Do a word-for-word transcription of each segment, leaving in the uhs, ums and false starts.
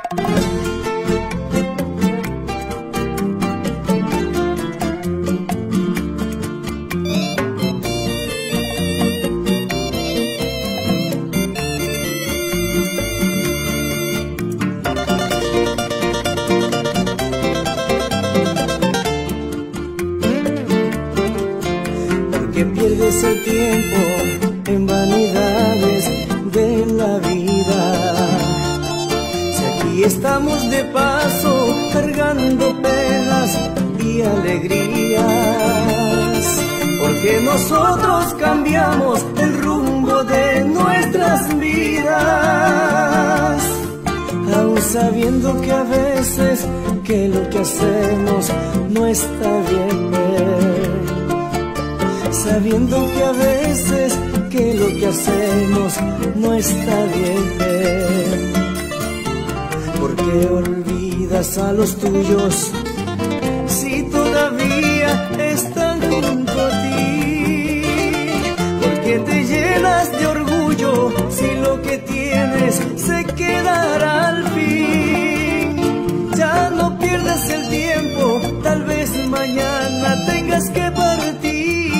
Que pierdes el tiempo en vanidades de la vida. Si aquí estamos de paso, cargando penas y alegrías, porque nosotros cambiamos el rumbo de nuestras vidas, aún sabiendo que a veces que lo que hacemos no está bien ver. Sabiendo que a veces que lo que hacemos no está bien ver. ¿Por qué olvidas a los tuyos si todavía están junto a ti? ¿Por qué te llenas de orgullo si lo que tienes se quedará al fin? Ya no pierdas el tiempo, tal vez mañana tengas que partir.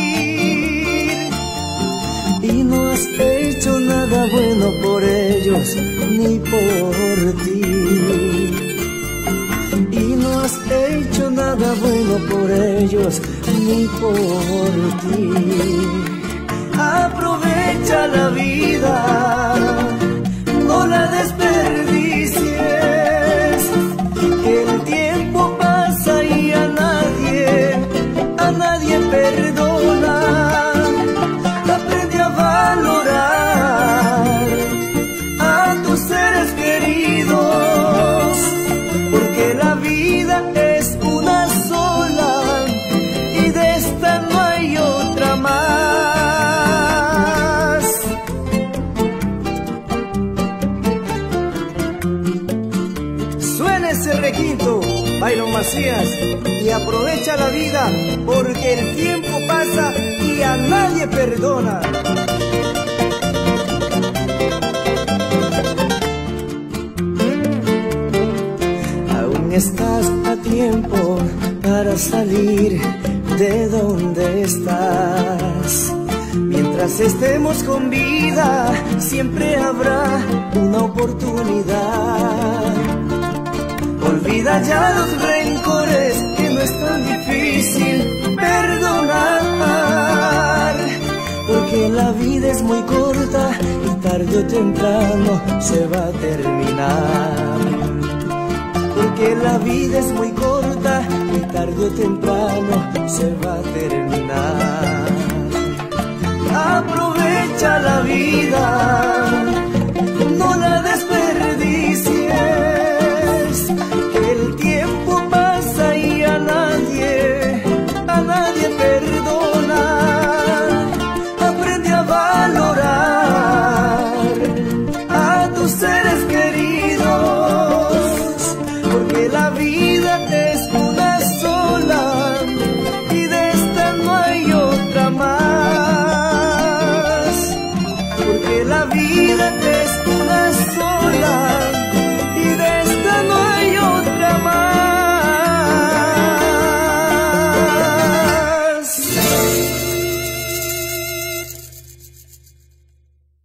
Y no has hecho nada bueno por ellos ni por ti. Y no has hecho nada bueno por ellos ni por ti. Aprovecha la vida, no la desperdicies, que el tiempo pasa y a nadie, a nadie perdona. Valorar a tus seres queridos, porque la vida es una sola y de esta no hay otra más. Suena ese requinto, Byron Macías, y aprovecha la vida, porque el tiempo pasa y a nadie perdona. Estás a tiempo para salir de donde estás. Mientras estemos con vida, siempre habrá una oportunidad. Olvida ya los rencores, que no es tan difícil perdonar, porque la vida es muy corta y tarde o temprano se va a terminar. Porque la vida es muy corta y tarde o temprano se va a terminar. Aprovecha la vida, no la desperdicies, que el tiempo pasa y a nadie, a nadie perdona. Aprende a valorar a tus seres queridos, porque la vida es una sola y de esta no hay otra más. Porque la vida es una sola